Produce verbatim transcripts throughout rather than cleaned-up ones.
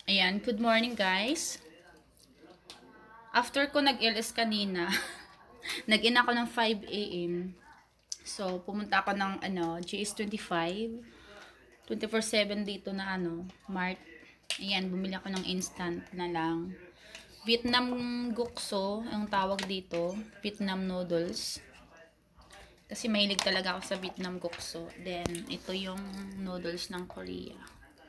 Ayan, good morning guys. After ko nag-L S kanina, nag-in ako ng five A M So, pumunta ako ng ano, G S twenty-five. twenty-four seven dito na ano, Mart. Ayan, bumili ako ng instant na lang. Vietnam gukso, ang tawag dito. Vietnam noodles. Kasi mahilig talaga ako sa Vietnam gukso. Then, ito yung noodles ng Korea.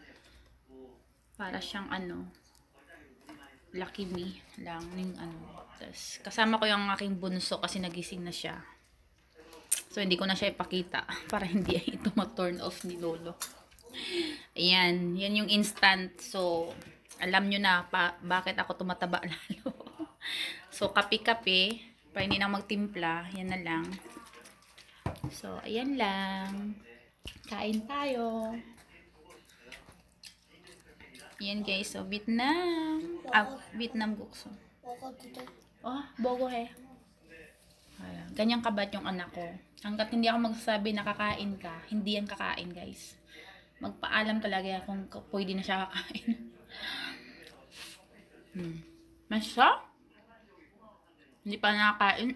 Para siyang ano, Lucky Me lang yung ano. Tas, kasama ko yung aking bunso kasi nagising na siya. So, hindi ko na siya ipakita para hindi ito ma-turn off ni Lolo. Ayan, yan yung instant. So, alam nyo na pa, bakit ako tumataba lalo. So, kape-kape, para hindi na magtimpla, yan na lang. So, ayan lang. Kain tayo. Yan guys, so Vietnam. Ah, Vietnam gukso. Oh, bogo he. Ayan. Ganyan kabat yung anak ko. Hanggat hindi ako magsasabi na kakain ka, hindi yan kakain guys. Magpaalam talaga kung pwede na siya kakain. hmm. Masya? Hindi pa nakakain.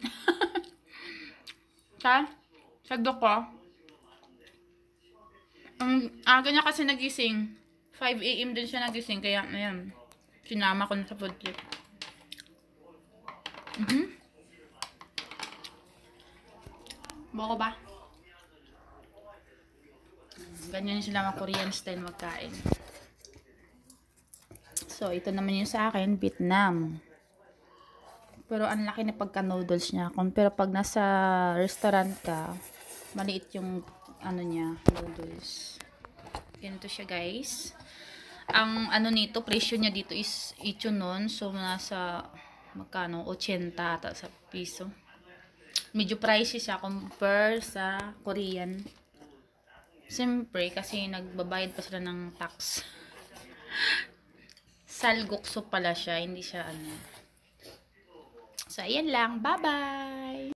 sa? Sa doko. Ang aga niya kasi nagising. five A M din siya nagising. Kaya, ayan. Sinama ko na sa food trip. Mhm. Boko ba? Ganyan sila mga Korean style magkain. So, ito naman yung sa akin, Vietnam. Pero ang laki na pagka noodles niya. Pero pag nasa restaurant ka, maliit yung ano niya, noodles. Ganito siya guys. Ang ano nito, presyo niya dito is ito nun. So, nasa magkano? eighty ata sa piso. Medyo pricey siya compare sa Korean. Siyempre, kasi nagbabayad pa sila ng tax. Salgukso pala siya. Hindi siya ano. So, ayan lang. Bye-bye!